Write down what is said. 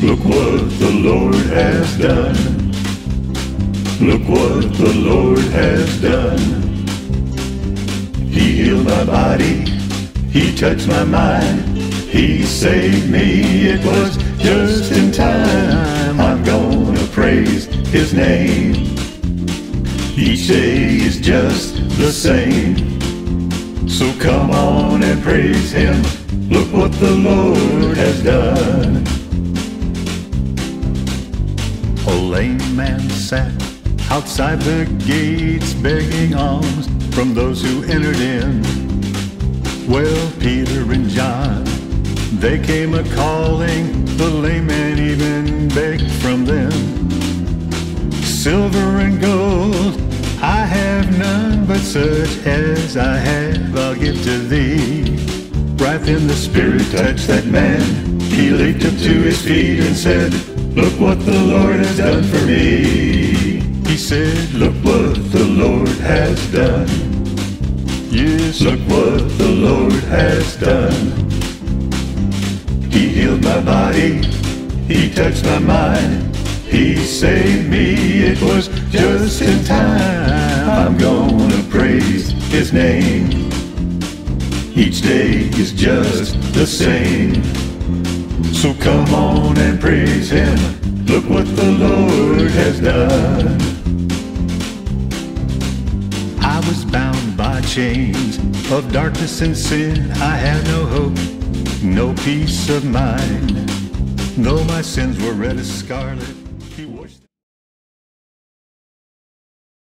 Look what the Lord has done. Look what the Lord has done. He healed my body, He touched my mind, He saved me, it was just in time. I'm gonna praise His name. Each day is just the same, so come on and praise Him. Look what the Lord has done. A lame man sat outside the gates begging alms from those who entered in. Well, Peter and John, they came a-calling, the lame man even begged from them. Silver and gold I have none, but such as I have I'll give to thee. Right then the Spirit touched that man. He leaped up to his feet and said, look what the Lord has done for me. He said, look what the Lord has done. Yes, look what the Lord has done. He healed my body, He touched my mind, He saved me, it was just in time. I'm gonna praise His name. Each day is just the same, so come on and praise Him. Look what the Lord has done. I was bound by chains of darkness and sin. I had no hope, no peace of mind, though my sins were red as scarlet.